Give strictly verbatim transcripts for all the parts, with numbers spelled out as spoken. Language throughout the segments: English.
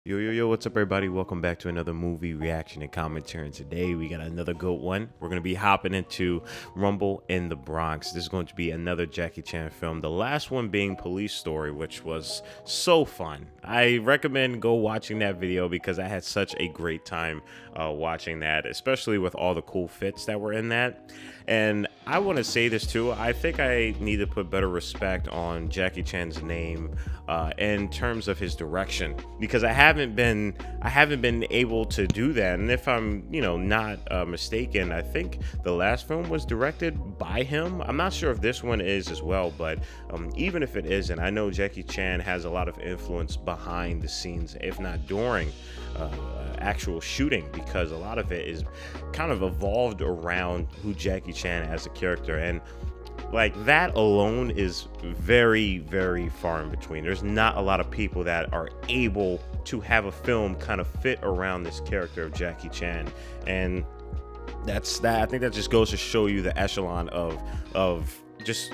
Yo, yo, yo, what's up, everybody? Welcome back to another movie reaction and commentary. And today we got another good one. We're going to be hopping into Rumble in the Bronx. This is going to be another Jackie Chan film. The last one being Police Story, which was so fun. I recommend go watching that video because I had such a great time uh, watching that, especially with all the cool fits that were in that. And I want to say this too. I think I need to put better respect on Jackie Chan's name uh, in terms of his direction, because I haven't been I haven't been able to do that. And if I'm you know not uh, mistaken, I think the last film was directed by him. I'm not sure if this one is as well, but um, even if it isn't, I know Jackie Chan has a lot of influence behind the scenes, if not during uh, actual shooting, because a lot of it is kind of evolved around who Jackie Chan as a character. And like that alone is very, very far in between. There's not a lot of people that are able to have a film kind of fit around this character of Jackie Chan. And that's that. I think that just goes to show you the echelon of of just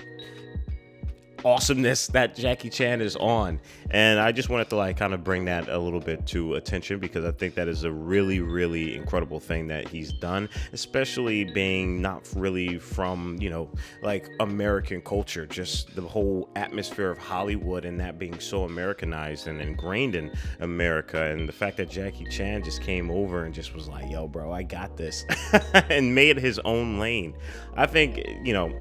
awesomeness that Jackie Chan is on. And I just wanted to like kind of bring that a little bit to attention, because I think that is a really, really incredible thing that he's done, especially being not really from, you know, like American culture, just the whole atmosphere of Hollywood and that being so Americanized and ingrained in America. And the fact that Jackie Chan just came over and just was like, yo, bro, I got this and made his own lane. I think, you know,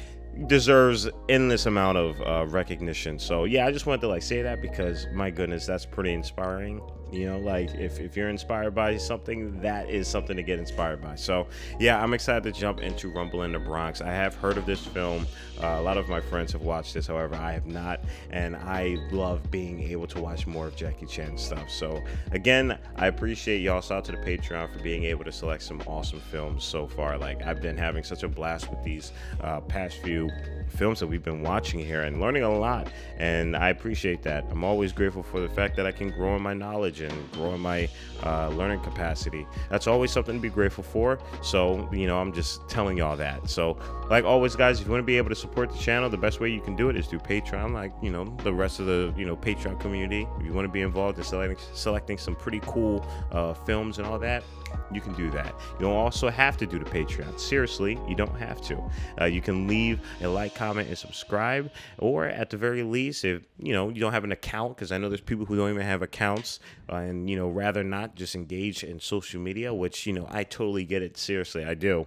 deserves endless amount of uh, recognition. So yeah, I just wanted to like say that because my goodness, that's pretty inspiring. You know, like if, if you're inspired by something, that is something to get inspired by. So yeah, I'm excited to jump into Rumble in the Bronx. I have heard of this film. Uh, a lot of my friends have watched this, however I have not, and I love being able to watch more of Jackie Chan stuff. So again, I appreciate y'all. Shout out to the Patreon for being able to select some awesome films so far. Like I've been having such a blast with these uh, past few films that we've been watching here and learning a lot, and I appreciate that. I'm always grateful for the fact that I can grow in my knowledge and grow in my uh, learning capacity. That's always something to be grateful for. So you know, I'm just telling y'all that. So like always, guys, if you want to be able to support the channel, the best way you can do it is through Patreon, like you know the rest of the you know Patreon community. If you want to be involved in selecting selecting some pretty cool uh, films and all that, you can do that. You don't also have to do the Patreon. Seriously, you don't have to. Uh, you can leave a like, comment, and subscribe, or at the very least, if you know you don't have an account, because I know there's people who don't even have accounts, uh, and you know rather not just engage in social media, which you know I totally get it. Seriously, I do.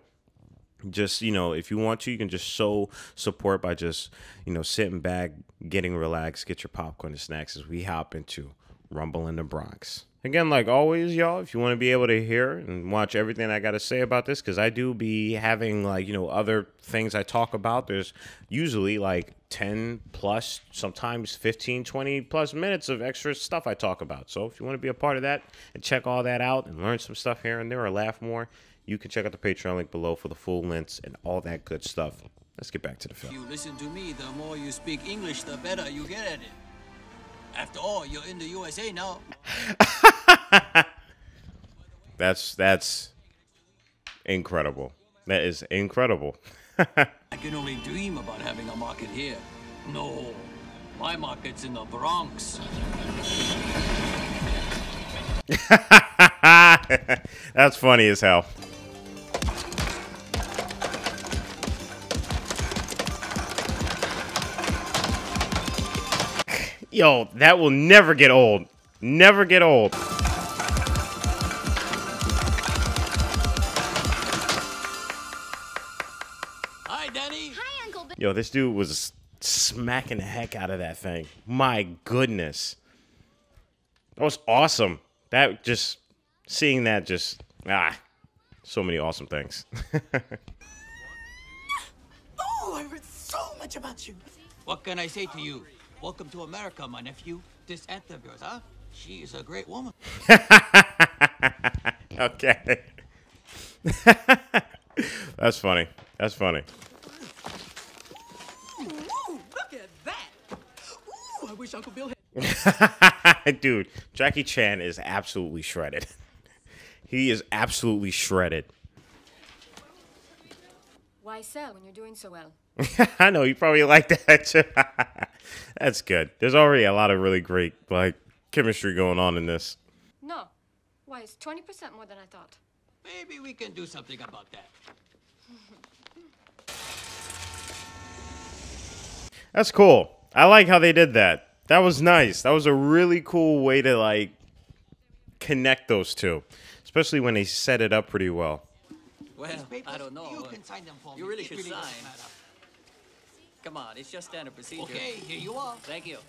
Just you know, if you want to, you can just show support by just you know sitting back, getting relaxed, get your popcorn and snacks as we hop into Rumble in the Bronx. Again, like always, y'all, if you want to be able to hear and watch everything I got to say about this, because I do be having, like, you know, other things I talk about. There's usually, like, ten plus, sometimes fifteen, twenty plus minutes of extra stuff I talk about. So if you want to be a part of that and check all that out and learn some stuff here and there or laugh more, you can check out the Patreon link below for the full links and all that good stuff. Let's get back to the film. You listen to me, the more you speak English, the better you get at it. After all, you're in the U S A now. That's that's incredible. That is incredible. I can only dream about having a market here. No, my market's in the Bronx. That's funny as hell. Yo, that will never get old. Never get old. Hi, Danny. Hi, Uncle Ben. Yo, this dude was smacking the heck out of that thing. My goodness. That was awesome. That just, seeing that just, ah, so many awesome things. Oh, I heard so much about you. What can I say to you? Welcome to America, my nephew. This Aunt of yours, huh? She is a great woman. Okay. That's funny. That's funny. Ooh, look at that. Ooh, I wish Uncle Bill had... Dude, Jackie Chan is absolutely shredded. He is absolutely shredded. Why sell when you're doing so well? I know you probably like that too. That's good. There's already a lot of really great like chemistry going on in this. Why, it's twenty percent more than I thought. Maybe we can do something about that. That's cool. I like how they did that. That was nice. That was a really cool way to, like, connect those two. Especially when they set it up pretty well. Well, I don't know. You uh, can sign them for You me. really It should really sign. doesn't matter. Come on, it's just standard procedure. Okay, here you are. Thank you.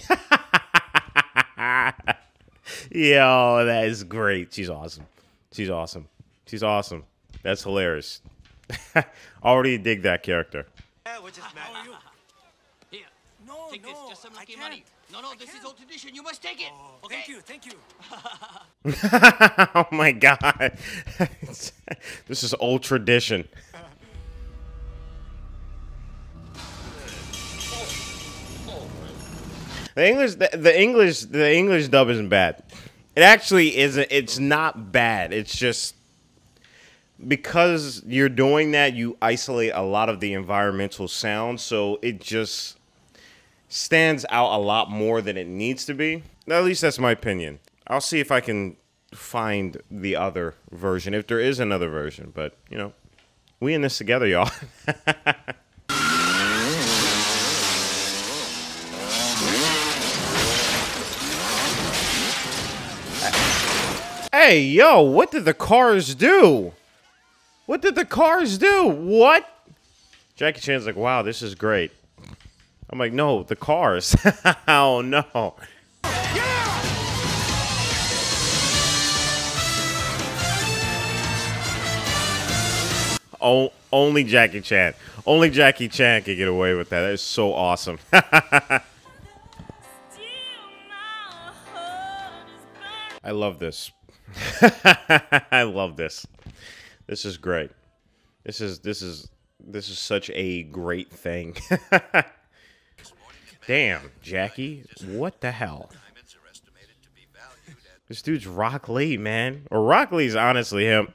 Yo, that is great. She's awesome. She's awesome. She's awesome. That's hilarious. Already dig that character. Yeah, we're just mad. you? Here, No, take no, this. Just some I lucky can't. money. No, no, this is old tradition. You must take it. Oh, Okay. thank you, thank you. Oh my god. This is old tradition. The English the, the English the English dub isn't bad. It actually isn't. It's not bad. It's just because you're doing that, you isolate a lot of the environmental sounds, so it just stands out a lot more than it needs to be. At least that's my opinion. I'll see if I can find the other version, if there is another version. But, you know, we in this together, y'all. Hey, yo, what did the cars do? What did the cars do? What? Jackie Chan's like, wow, this is great. I'm like, no, the cars. Oh, no. Oh, only Jackie Chan. Only Jackie Chan can get away with that. That is so awesome. I love this. I love this. This is great. This is this is this is such a great thing. Damn, Jackie, what the hell? This dude's Rock Lee, man. Or Rock Lee's honestly him.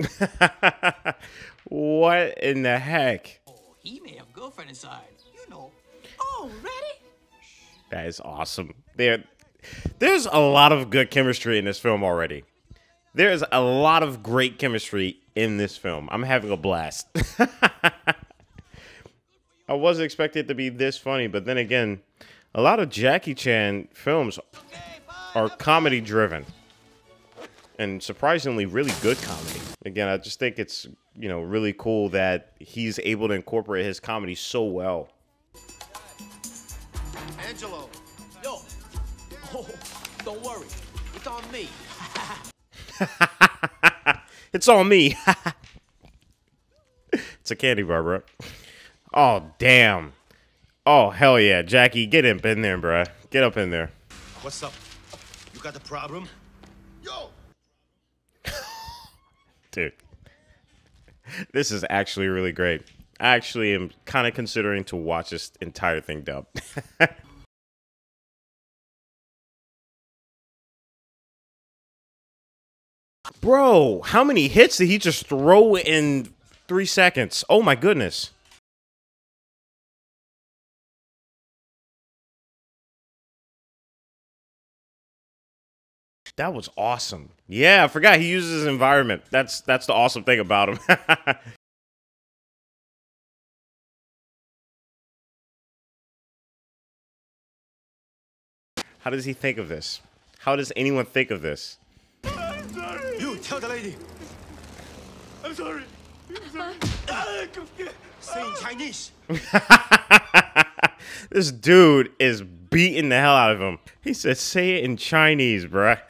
What in the heck? Oh, he may have girlfriend inside. You know. Oh, ready? That is awesome. There, there's a lot of good chemistry in this film already. There's a lot of great chemistry in this film. I'm having a blast. I wasn't expecting it to be this funny, but then again, a lot of Jackie Chan films are comedy driven. And surprisingly, really good comedy. Again, I just think it's, you know, really cool that he's able to incorporate his comedy so well. Angelo. Yo. Oh, don't worry. It's on me. It's on me. It's a candy bar, bro. Oh, damn. Oh, hell yeah. Jackie, get up in there, bro. Get up in there. What's up? You got the problem? Yo. Dude. This is actually really great. I actually am kind of considering to watch this entire thing dubbed. Bro, how many hits did he just throw in three seconds? Oh my goodness. That was awesome. Yeah, I forgot he uses his environment. That's that's the awesome thing about him. How does he think of this? How does anyone think of this? I'm sorry. You tell the lady. I'm sorry. I'm sorry. Say in Chinese. This dude is beating the hell out of him. He said, say it in Chinese, bruh.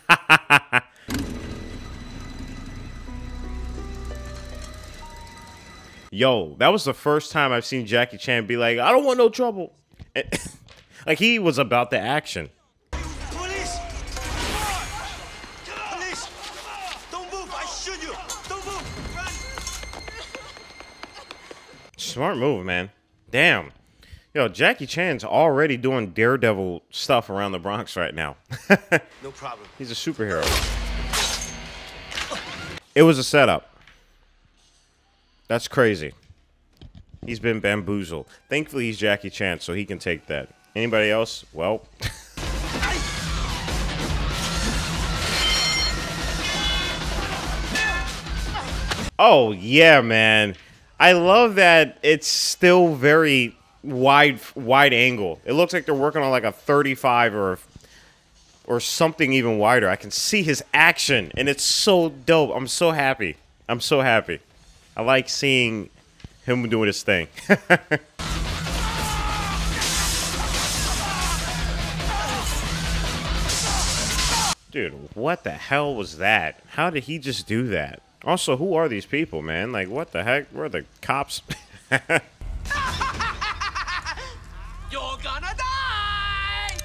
Yo, that was the first time I've seen Jackie Chan be like, I don't want no trouble. Like he was about the action. Police! Police! Don't move! I shoot you! Don't move! Run! Smart move, man. Damn. Yo, Jackie Chan's already doing daredevil stuff around the Bronx right now. No problem. He's a superhero. It was a setup. That's crazy. He's been bamboozled. Thankfully, he's Jackie Chan, so he can take that. Anybody else? Well. Oh, yeah, man. I love that it's still very wide wide angle. It looks like they're working on like a thirty-five or or something even wider. I can see his action, and it's so dope. I'm so happy. I'm so happy. I like seeing him doing his thing. Dude, what the hell was that? How did he just do that? Also, who are these people, man? Like, what the heck? Where are the cops? You're gonna die!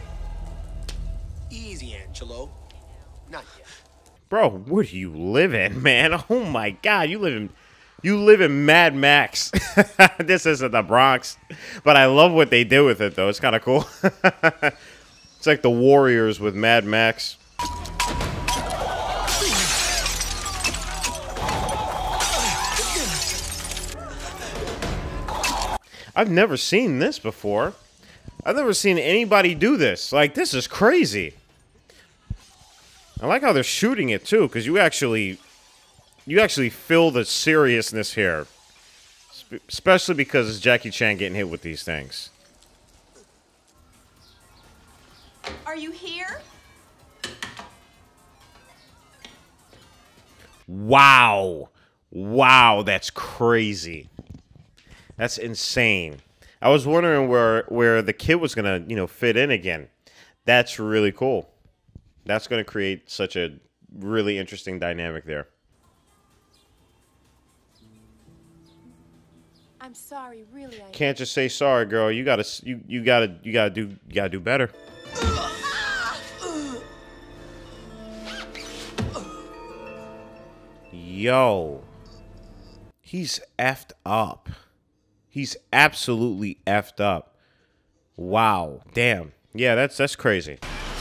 Easy, Angelo. Not yet. Bro, where do you live in, man? Oh my God, you live in, you live in Mad Max. This isn't the Bronx, but I love what they did with it, though. It's kind of cool. It's like the Warriors with Mad Max. I've never seen this before. I've never seen anybody do this. Like, this is crazy. I like how they're shooting it, too, because you actually, you actually feel the seriousness here. Sp- especially because it's Jackie Chan getting hit with these things. Are you here? Wow. Wow, that's crazy. That's insane. I was wondering where where the kid was gonna, you know, fit in again. That's really cool. That's gonna create such a really interesting dynamic there. I'm sorry, really. I Can't just say sorry, girl. You gotta you you gotta you gotta do you gotta do better. Yo, he's effed up. He's absolutely effed up. Wow. Damn. Yeah, that's that's crazy.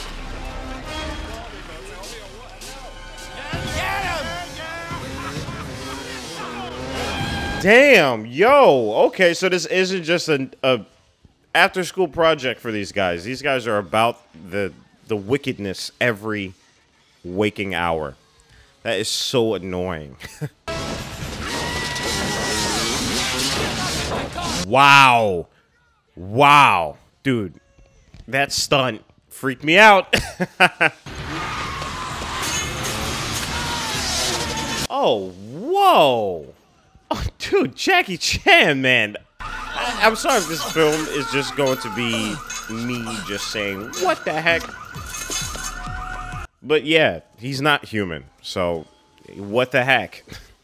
Damn. Yo. Okay, so this isn't just a, a after school project for these guys. These guys are about the the wickedness every waking hour. That is so annoying. Wow. Wow. Dude, that stunt freaked me out. Oh, whoa. Oh, dude, Jackie Chan, man. I, I'm sorry if this film is just going to be me just saying, what the heck? But yeah, he's not human, so what the heck?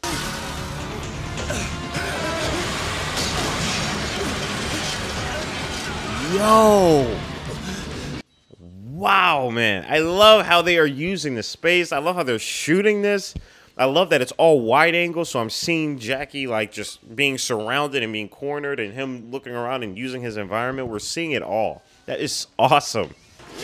Yo! Wow, man. I love how they are using the space. I love how they're shooting this. I love that it's all wide angle, so I'm seeing Jackie like just being surrounded and being cornered and him looking around and using his environment. We're seeing it all. That is awesome.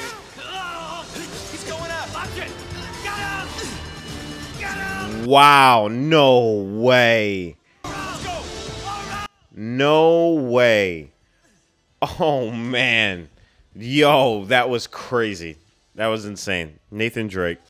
He's going up. Watch it. Get him. Get him. Wow, no way. Let's go. All right. No way. Oh, man. Yo, that was crazy. That was insane. Nathan Drake.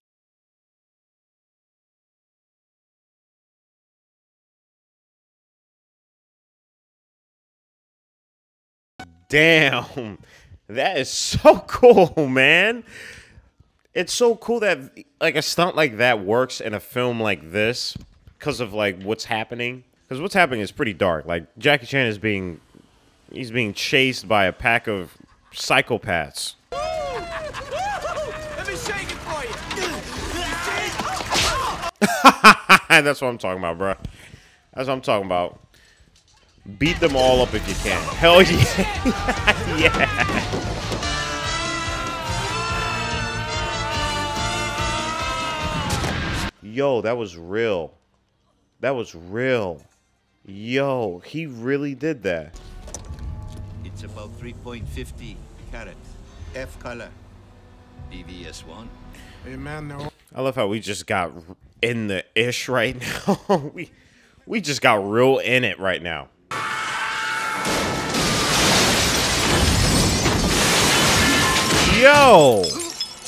Damn. That is so cool, man. It's so cool that like a stunt like that works in a film like this because of like what's happening. Because what's happening is pretty dark. Like Jackie Chan is being he's being chased by a pack of psychopaths. Let me shake it for you. That's what I'm talking about, bro. That's what I'm talking about. Beat them all up if you can. Hell yeah. Yeah. Yo, that was real. That was real. Yo, he really did that. It's about three point five zero carat. F color. B V S one. Hey man, no. I love how we just got in the ish right now. we we just got real in it right now. Yo!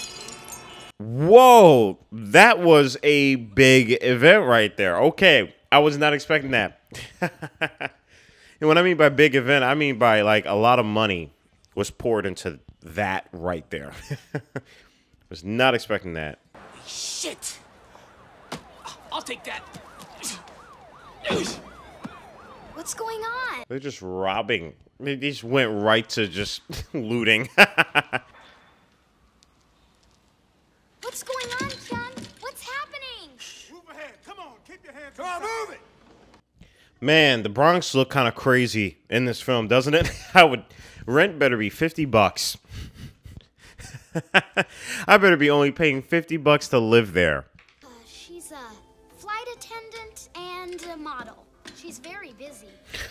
Whoa! That was a big event right there. Okay, I was not expecting that. And what I mean by big event, I mean by like a lot of money was poured into that right there. Was not expecting that. Shit! I'll take that. What's going on? They're just robbing. They just went right to just looting. What's going on, Ken? What's happening? Move ahead. Come on. Keep your hands. Come on, move it. Man, the Bronx look kind of crazy in this film, doesn't it? I would rent better be fifty bucks. I better be only paying fifty bucks to live there. Uh, she's a flight attendant and a model. She's very busy.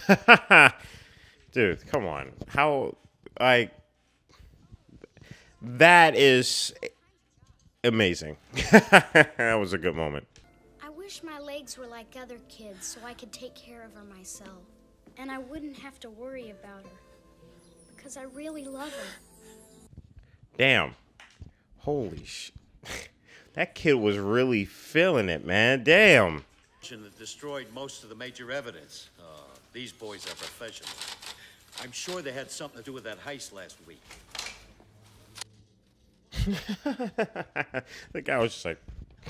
Dude, come on. How, like, that is amazing. That was a good moment. I wish my legs were like other kids so I could take care of her myself. And I wouldn't have to worry about her. Because I really love her. Damn. Holy sh... That kid was really feeling it, man. Damn. That destroyed most of the major evidence. Uh, these boys are professionals. I'm sure they had something to do with that heist last week. The guy was just like,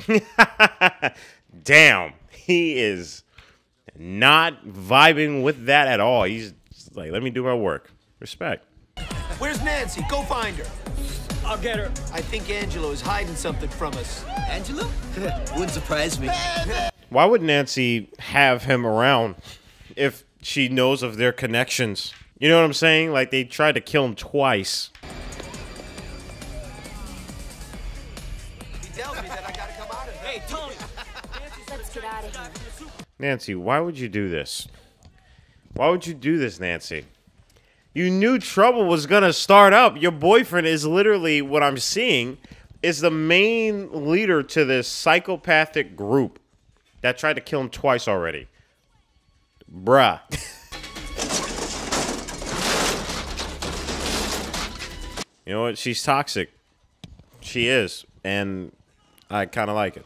damn, he is not vibing with that at all. He's just like, let me do my work. Respect. Where's Nancy? Go find her. I'll get her. I think Angelo is hiding something from us. Angelo? Wouldn't surprise me. Why would Nancy have him around if she knows of their connections? You know what I'm saying? Like, they tried to kill him twice. He tells me that I gotta come out of here. Hey, Tony. Let's get out of here. Nancy, why would you do this? Why would you do this, Nancy? You knew trouble was gonna start up. Your boyfriend is literally, what I'm seeing, is the main leader to this psychopathic group that tried to kill him twice already. Bruh. You know what? She's toxic. She is. And I kind of like it.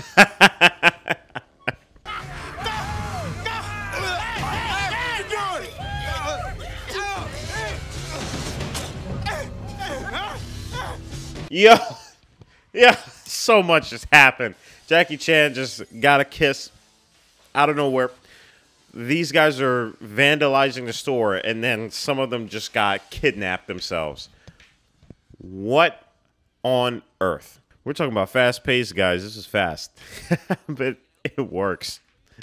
Yo, yeah, so much just happened. Jackie Chan just got a kiss out of nowhere. These guys are vandalizing the store, and then some of them just got kidnapped themselves. What on earth? We're talking about fast-paced, guys. This is fast, but it works.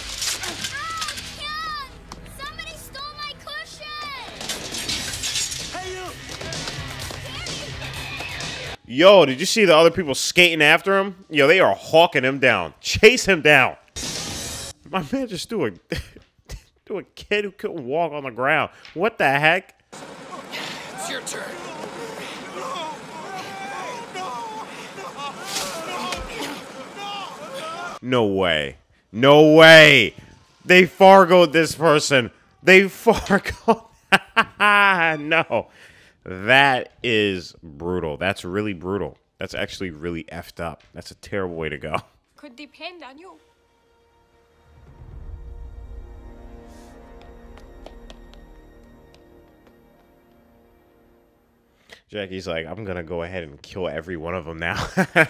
Yo, did you see the other people skating after him? Yo, they are hawking him down. Chase him down. My man just threw a, threw a kid who couldn't walk on the ground. What the heck? It's your turn. No way. No way. They Fargoed this person. They Fargoed. No. That is brutal. That's really brutal. That's actually really effed up. That's a terrible way to go. Could depend on you. Jackie's like, I'm going to go ahead and kill every one of them now.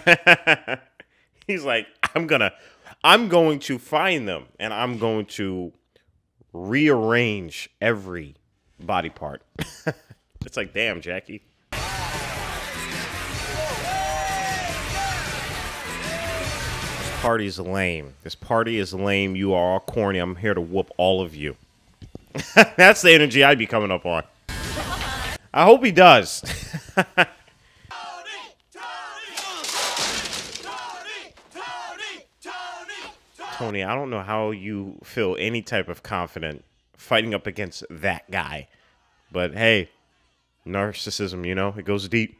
He's like, I'm going to, I'm going to find them and I'm going to rearrange every body part. It's like, damn, Jackie. This party's lame. This party is lame. You are all corny. I'm here to whoop all of you. That's the energy I'd be coming up on. I hope he does. Tony, I don't know how you feel any type of confident fighting up against that guy. But hey, narcissism, you know, it goes deep.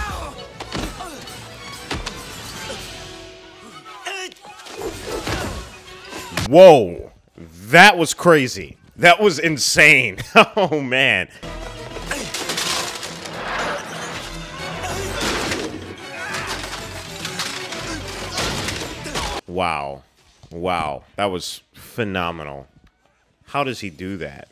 Whoa, that was crazy. That was insane. Oh, man. Wow. Wow, that was phenomenal. How does he do that?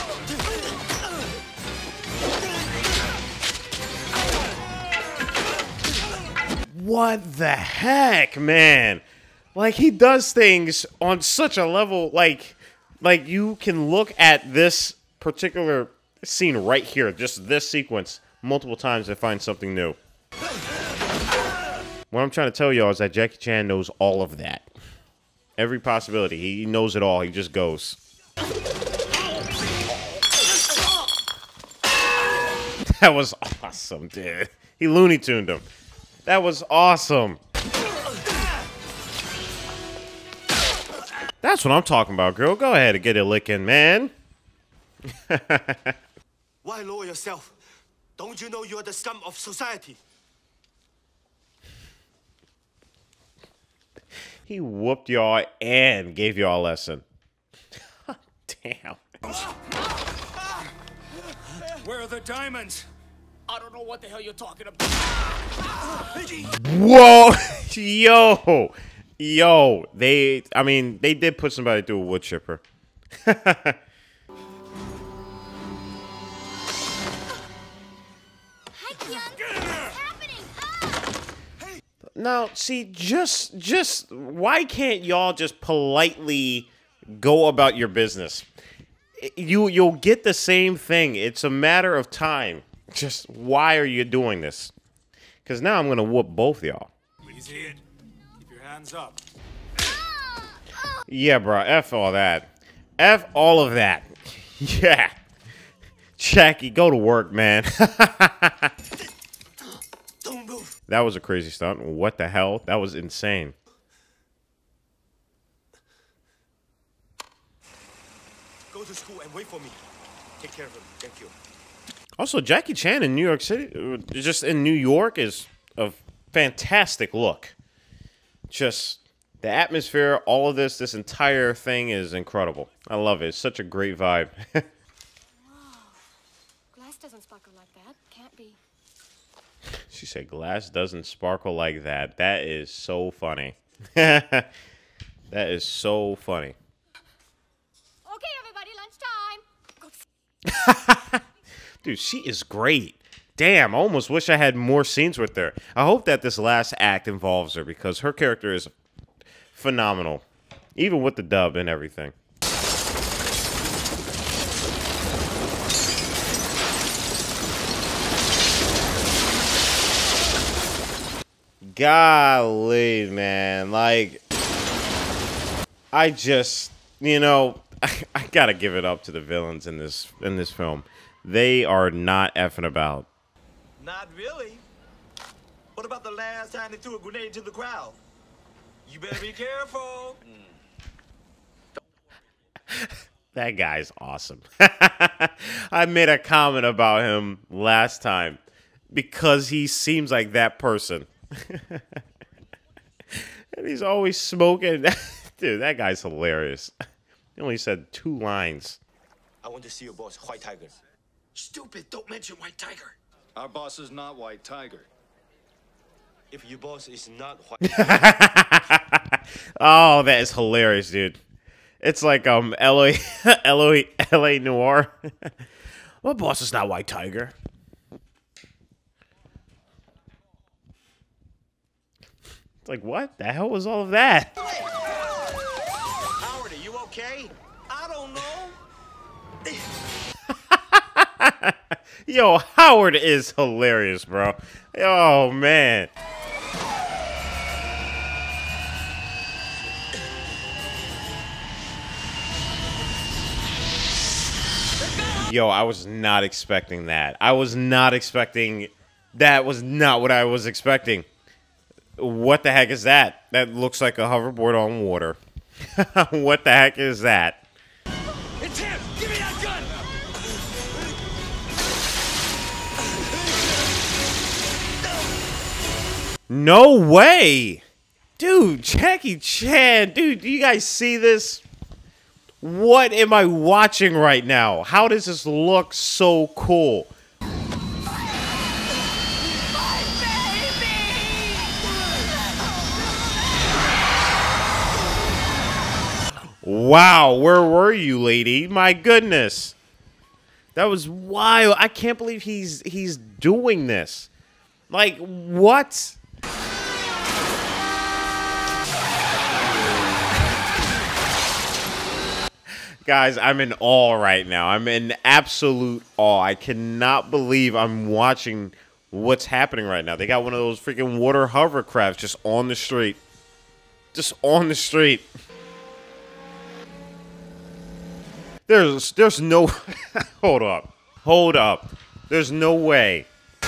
What the heck, man? Like, he does things on such a level, like, like you can look at this particular scene right here, just this sequence, multiple times and find something new. What I'm trying to tell y'all is that Jackie Chan knows all of that. Every possibility. He knows it all. He just goes. That was awesome, dude. He Looney Tuned him. That was awesome. That's what I'm talking about, girl. Go ahead and get a lick in, man. Why lower yourself? Don't you know you're the scum of society? He whooped y'all and gave y'all a lesson. Damn. Where are the diamonds? I don't know what the hell you're talking about. Whoa. Yo. Yo. They, I mean, they did put somebody through a wood chipper. Now, see, just, just, why can't y'all just politely go about your business? You, you'll get the same thing. It's a matter of time. Just, why are you doing this? Because now I'm going to whoop both y'all. Easy it. Keep your hands up. Yeah, bro, F all that. F all of that. Yeah. Jackie, go to work, man. Don't move. That was a crazy stunt. What the hell? That was insane. Go to school and wait for me. Take care of him. Thank you. Also, Jackie Chan in New York City, just in New York, is a fantastic look. Just the atmosphere, all of this, this entire thing is incredible. I love it. It's such a great vibe. Whoa. Glass doesn't sparkle like that. Can't be. She said glass doesn't sparkle like that. That is so funny. That is so funny. Okay, everybody, lunchtime. Dude, she is great. Damn, I almost wish I had more scenes with her. I hope that this last act involves her because her character is phenomenal. Even with the dub and everything. Golly, man. Like, I just, you know, I, I gotta give it up to the villains in this in this film. They are not effing about. Not really. What about the last time they threw a grenade into the crowd? You better be careful. That guy's awesome. I made a comment about him last time because he seems like that person. And he's always smoking. Dude, that guy's hilarious. He only said two lines. I want to see your boss, White Tiger. Stupid, don't mention White Tiger. Our boss is not White Tiger. If your boss is not White Oh, that is hilarious, dude. It's like um L A L A L A Noir. My boss is not White Tiger. It's like, what the hell was all of that? Howard, are you okay? I don't know. Yo, Howard is hilarious, bro. Oh, man. Yo, I was not expecting that. I was not expecting... That was not what I was expecting. What the heck is that? That looks like a hoverboard on water. What the heck is that? It's him! Give me that gun! No way! Dude, Jackie Chan. Dude, do you guys see this? What am I watching right now? How does this look so cool? Wow, where were you, lady? My goodness. That was wild. I can't believe he's he's doing this. Like, what? Guys, I'm in awe right now. I'm in absolute awe. I cannot believe I'm watching what's happening right now. They got one of those freaking water hovercrafts just on the street. Just on the street. There's there's no hold up. Hold up. There's no way.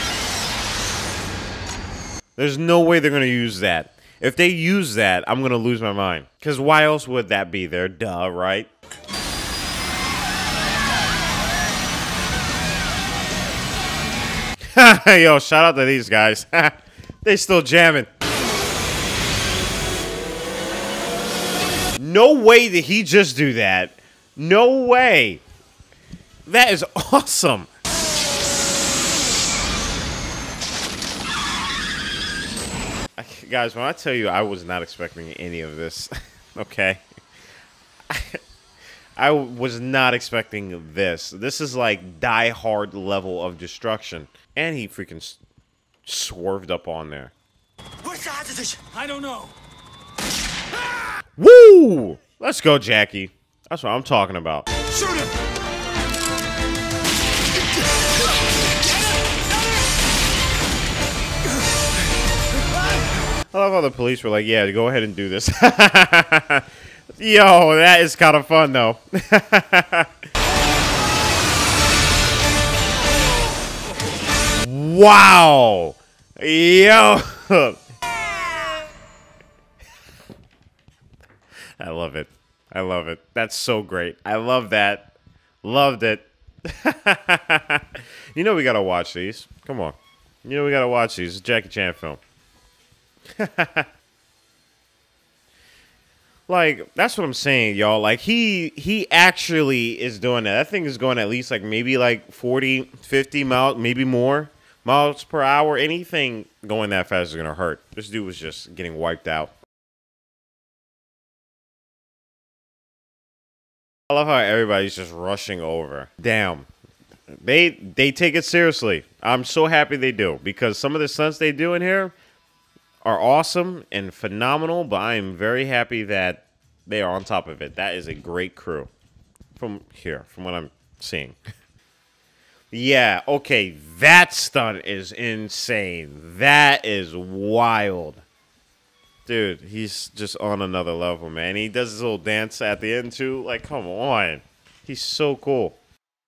There's no way they're gonna use that. If they use that, I'm gonna lose my mind. Cause why else would that be there? Duh, right? Yo, shout out to these guys. They still jamming. No way did he just do that. No way. That is awesome. Guys, when I tell you I was not expecting any of this, okay? I was not expecting this. This is like Die Hard level of destruction. And he freaking swerved up on there. I don't know. Woo! Let's go, Jackie. That's what I'm talking about. Shoot him! I love how the police were like, yeah, go ahead and do this. Yo, that is kind of fun, though. Wow. Yo. I love it. I love it. That's so great. I love that. Loved it. You know we got to watch these. Come on. You know we got to watch these. It's a Jackie Chan film. Like, that's what I'm saying, y'all. Like, he he actually is doing that. That thing is going at least, like, maybe, like, forty, fifty miles, maybe more miles per hour. Anything going that fast is going to hurt. This dude was just getting wiped out. I love how everybody's just rushing over. Damn. They, they take it seriously. I'm so happy they do. Because some of the stunts they do in here are awesome and phenomenal, but I am very happy that they are on top of it. That is a great crew from here, from what I'm seeing. Yeah, okay, that stunt is insane. That is wild. Dude, he's just on another level, man. He does his little dance at the end, too. Like, come on. He's so cool.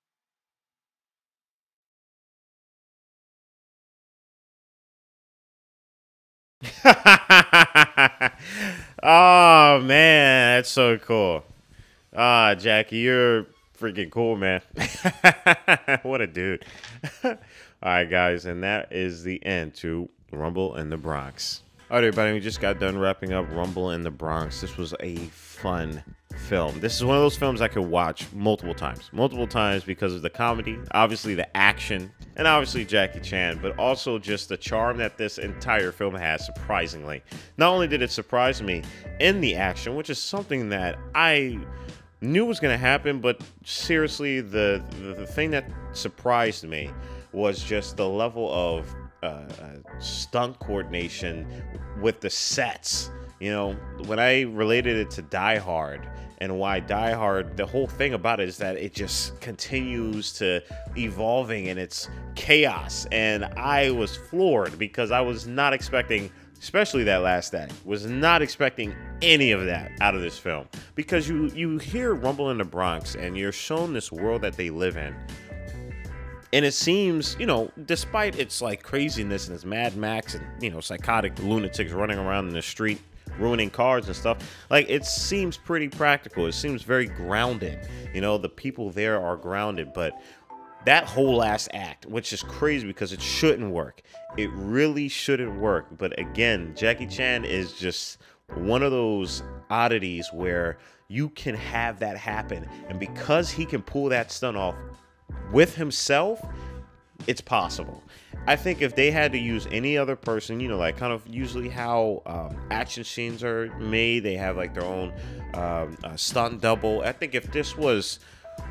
Oh man, that's so cool. Ah, Jackie, you're freaking cool, man. What a dude. All right, guys, and that is the end to Rumble in the Bronx. All right, everybody, we just got done wrapping up Rumble in the Bronx. This was a fun film. This is one of those films I could watch multiple times. Multiple times because of the comedy, obviously the action, and obviously Jackie Chan, but also just the charm that this entire film has, surprisingly. Not only did it surprise me in the action, which is something that I knew was going to happen, but seriously, the, the, the thing that surprised me was just the level of uh, uh, stunt coordination with the sets. You know, when I related it to Die Hard, and why Die Hard, the whole thing about it is that it just continues to evolving in its chaos. And I was floored because I was not expecting, especially that last act, was not expecting any of that out of this film. Because you, you hear Rumble in the Bronx and you're shown this world that they live in. And it seems, you know, despite its like craziness and its Mad Max and, you know, psychotic lunatics running around in the street, ruining cars and stuff, like it seems pretty practical. It seems very grounded. You know, the people there are grounded, but that whole last act, which is crazy because it shouldn't work. It really shouldn't work. But again, Jackie Chan is just one of those oddities where you can have that happen. And because he can pull that stunt off with himself, it's possible. I think if they had to use any other person, you know, like kind of usually how um, action scenes are made, they have like their own um, uh, stunt double. I think if this was,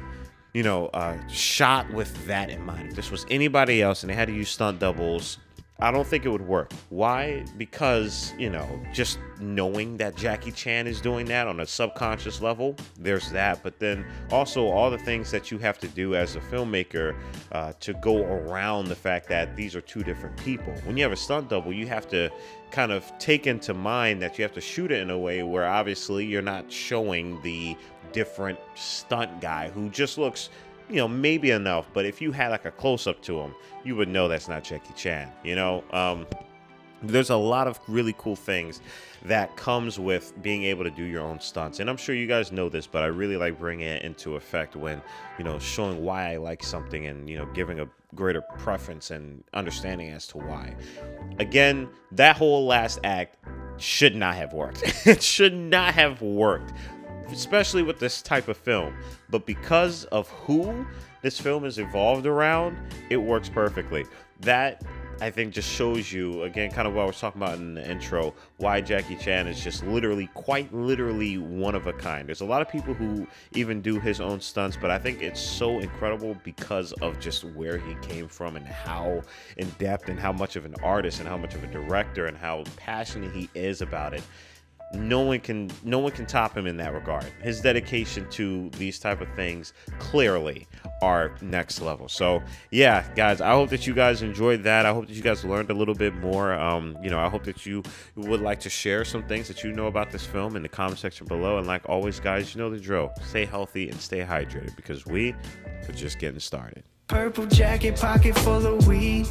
you know, uh, shot with that in mind, if this was anybody else and they had to use stunt doubles, I don't think it would work. Why? Because, you know, just knowing that Jackie Chan is doing that on a subconscious level, there's that. But then also all the things that you have to do as a filmmaker uh, to go around the fact that these are two different people. When you have a stunt double, you have to kind of take into mind that you have to shoot it in a way where obviously you're not showing the different stunt guy who just looks, you know, maybe enough, but if you had like a close-up to him, you would know that's not Jackie Chan, you know? Um, there's a lot of really cool things that comes with being able to do your own stunts. And I'm sure you guys know this, but I really like bringing it into effect when, you know, showing why I like something and, you know, giving a greater preference and understanding as to why. Again, that whole last act should not have worked. It should not have worked, especially with this type of film. But because of who this film is evolved around, it works perfectly. That, I think, just shows you, again, kind of what I was talking about in the intro, why Jackie Chan is just literally, quite literally one of a kind. There's a lot of people who even do his own stunts, but I think it's so incredible because of just where he came from and how in depth and how much of an artist and how much of a director and how passionate he is about it. No one can no one can top him in that regard. His dedication to these type of things clearly are next level. So yeah, guys, I hope that you guys enjoyed that. I hope that you guys learned a little bit more. Um, you know, I hope that you would like to share some things that you know about this film in the comment section below. And like always, guys, you know the drill. Stay healthy and stay hydrated because we are just getting started. Purple jacket, pocket full of weed.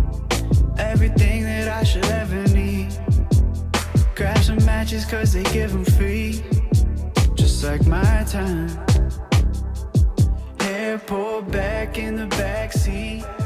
Everything that I should ever need. Grab some matches cause they give them free. Just like my time. Hair pulled back in the backseat.